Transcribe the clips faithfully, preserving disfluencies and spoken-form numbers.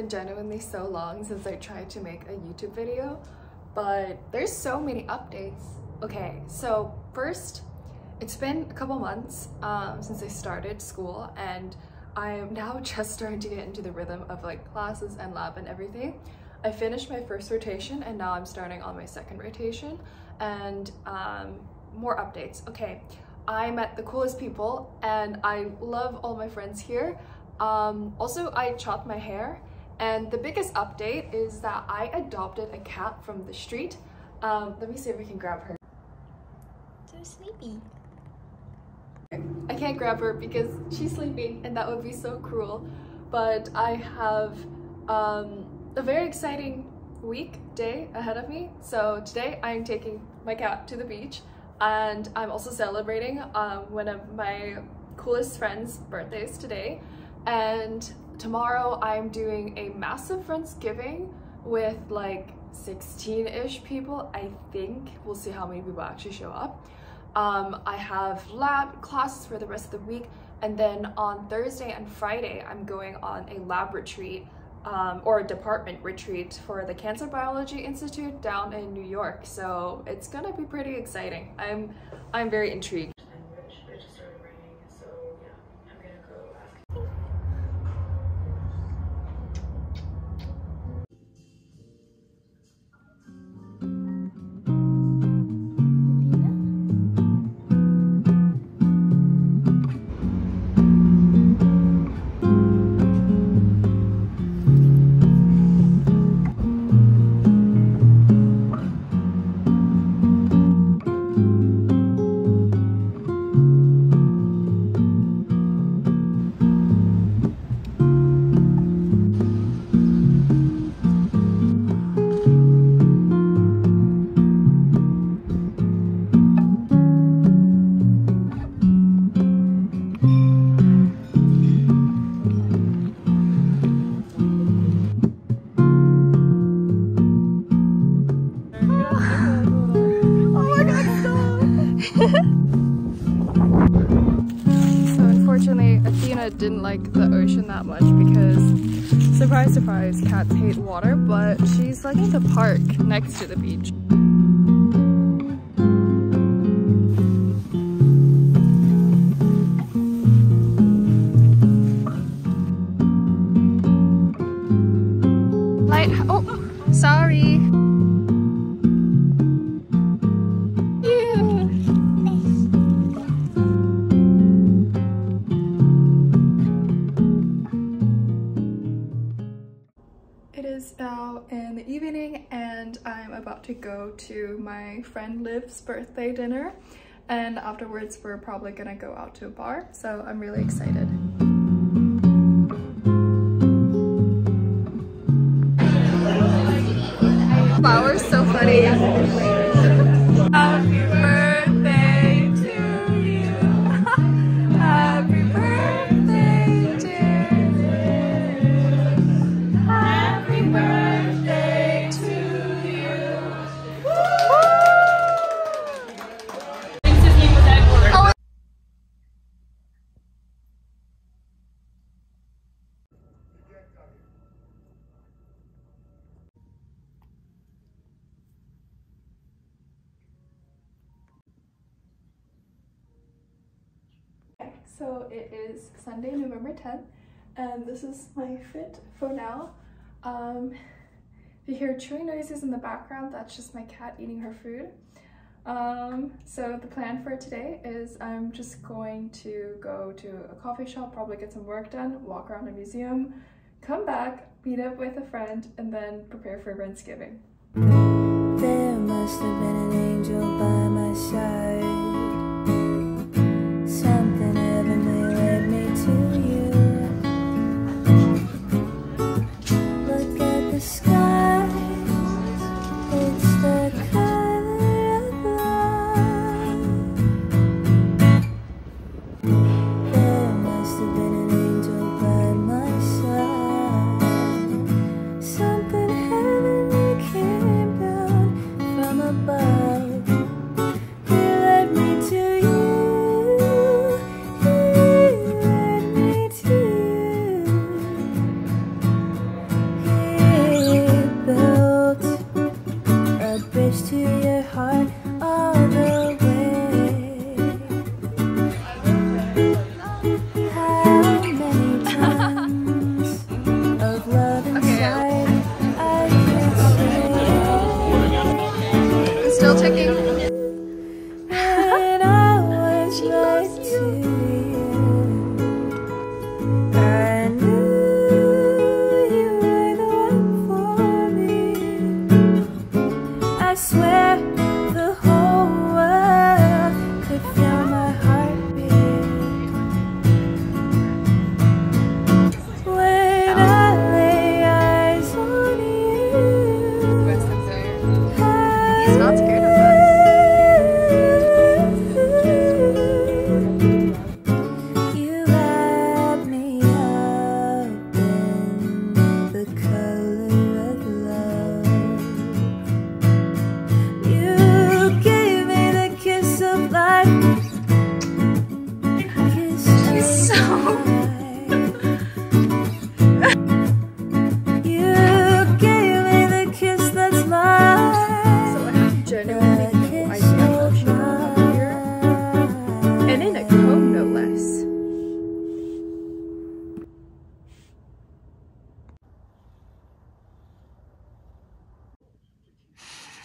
been genuinely so long since I tried to make a YouTube video, but there's so many updates. Okay, so first, it's been a couple months um, since I started school, and I am now just starting to get into the rhythm of like classes and lab and everything. I finished my first rotation and now I'm starting on my second rotation, and um, more updates. Okay, I met the coolest people and I love all my friends here. Um, also, I chopped my hair, and the biggest update is that I adopted a cat from the street. Um, let me see if we can grab her. So sleepy. I can't grab her because she's sleeping and that would be so cruel, but I have um, a very exciting week, day ahead of me. So today I'm taking my cat to the beach, and I'm also celebrating um, one of my coolest friends' birthdays today. And tomorrow I'm doing a massive Friendsgiving with like sixteen-ish people, I think. We'll see how many people actually show up. Um, I have lab classes for the rest of the week, and then on Thursday and Friday I'm going on a lab retreat um, or a department retreat for the Cancer Biology Institute down in New York. So it's gonna be pretty exciting. I'm I'm very intrigued. Didn't like the ocean that much because, surprise surprise, cats hate water, but she's liking the park next to the beach. Light, oh, sorry. It is now in the evening and I'm about to go to my friend Liv's birthday dinner, and afterwards we're probably gonna go out to a bar, so I'm really excited. Flowers, so funny. Happy birthday to you. Happy birthday, dear. Happy birthday to you. Oh. Okay, so it is Sunday, November tenth, and this is my fit for now. Um, if you hear chewing noises in the background, that's just my cat eating her food. Um, so the plan for today is I'm just going to go to a coffee shop, probably get some work done, walk around a museum, come back, meet up with a friend, and then prepare for Friendsgiving. There must have been an angel by my side. Something heavenly led me to you. Look at the sky, it's the color of love. There must have been an angel by my side. Something heavenly came down from above. He led me to you. He led me to you.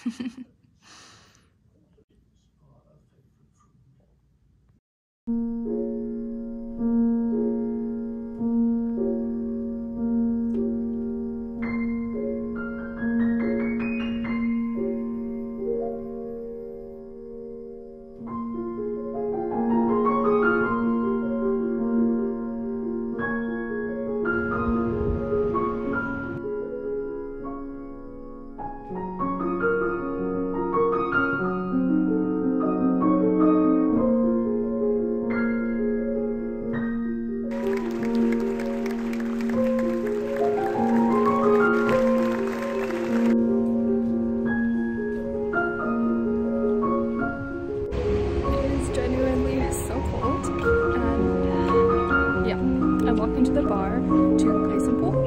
Walking to the bar to play some pool.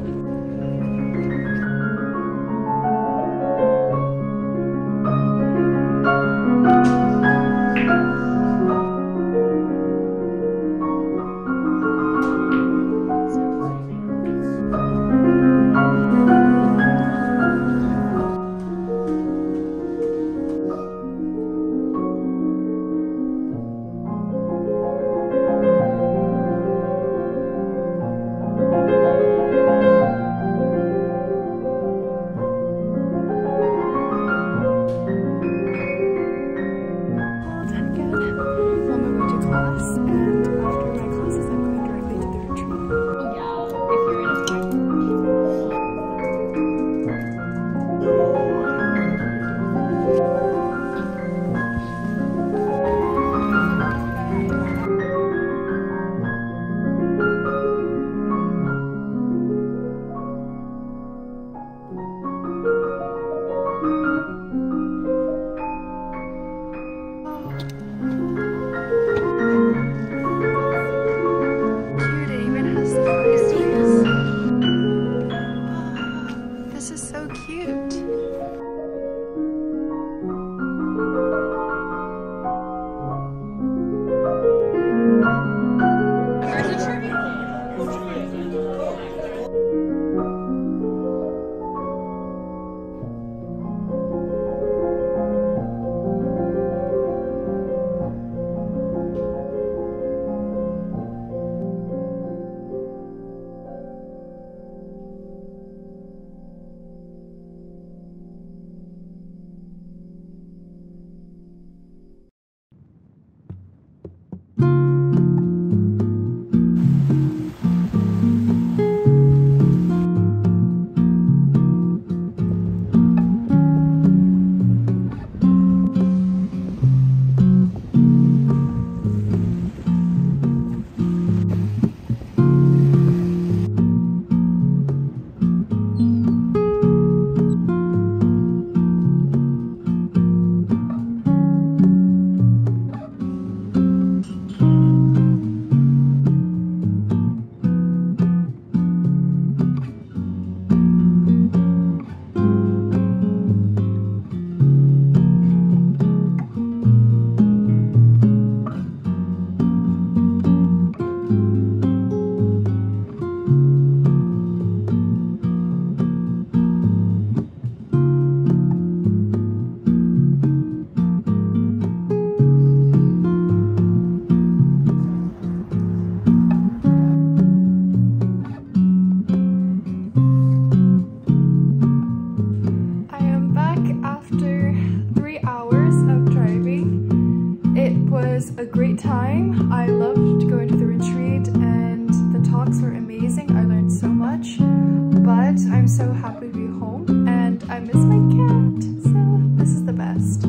A great time. I loved going to the retreat and the talks were amazing. I learned so much, but I'm so happy to be home and I miss my cat, so this is the best.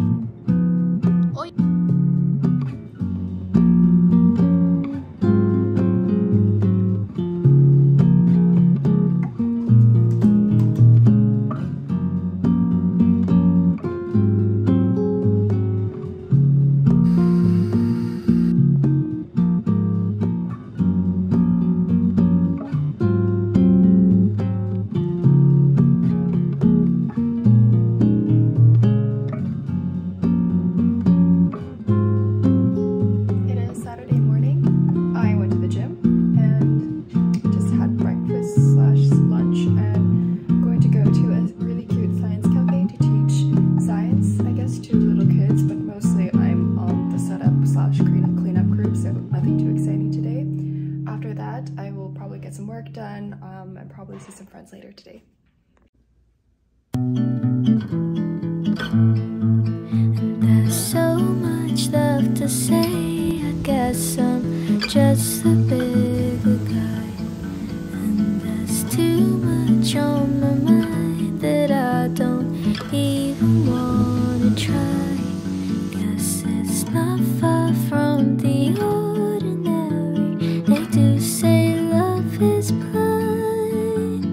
plans later today. And there's so much left to say. I guess I'm just a bigger guy. And there's too much on my mind that I don't even wanna try. Guess it's not far from the ordinary. They do say love is blind,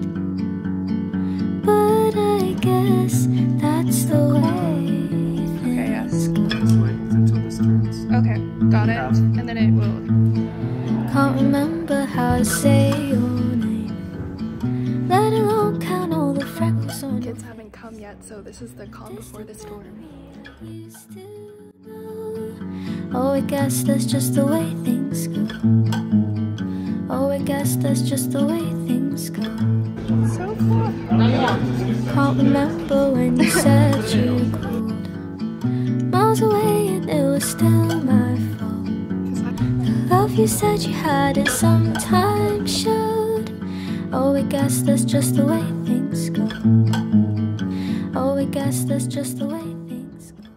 but I guess that's the way things go. Until this turns. Okay, got it. And then it will. Can't remember how to say your name, let alone count all the freckles on your Kids haven't come yet, so this is the calm before the storm. used to know. Oh, I guess that's just the way things go. Oh, I guess that's just the way things go. So cool. Can't remember when you said you called miles away and it was still my fault. The love you said you had it sometimes showed. Oh, I guess that's just the way things go. Oh, I guess that's just the way things go.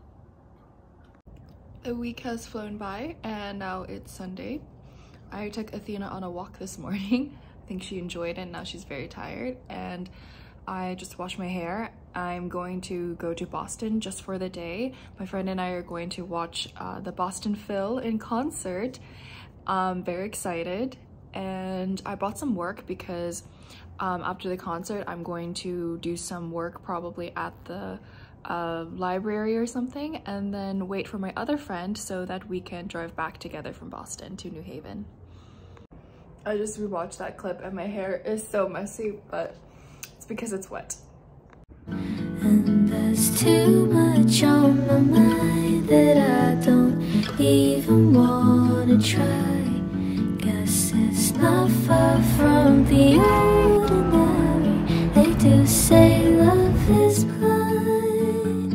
A week has flown by and now it's Sunday. I took Athena on a walk this morning. I think she enjoyed it and now she's very tired. And I just washed my hair. I'm going to go to Boston just for the day. My friend and I are going to watch uh, the Boston Phil in concert. I'm very excited. And I bought some work because um, after the concert, I'm going to do some work probably at the uh, library or something, and then wait for my other friend so that we can drive back together from Boston to New Haven. I just rewatched that clip and my hair is so messy, but it's because it's wet. And there's too much on my mind that I don't even wanna try. Guess it's not far from the ordinary. They do say love is blind,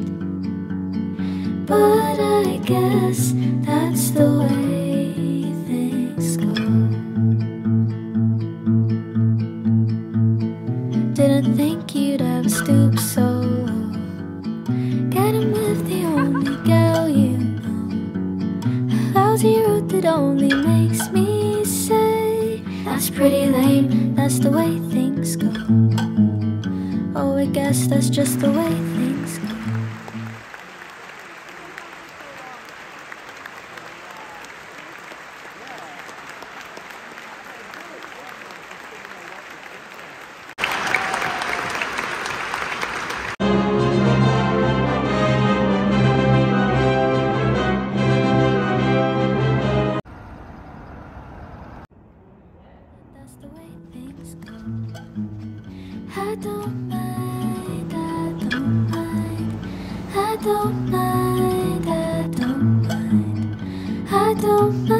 but I guess that's the way things go. Didn't think you'd ever stoop so low, getting with the only girl you know. A lousy route that only makes me say that's pretty lame, that's the way things go. Oh, I guess that's just the way things go. That's the way things go. I don't mind, I don't mind. I don't mind, I don't mind. I don't mind.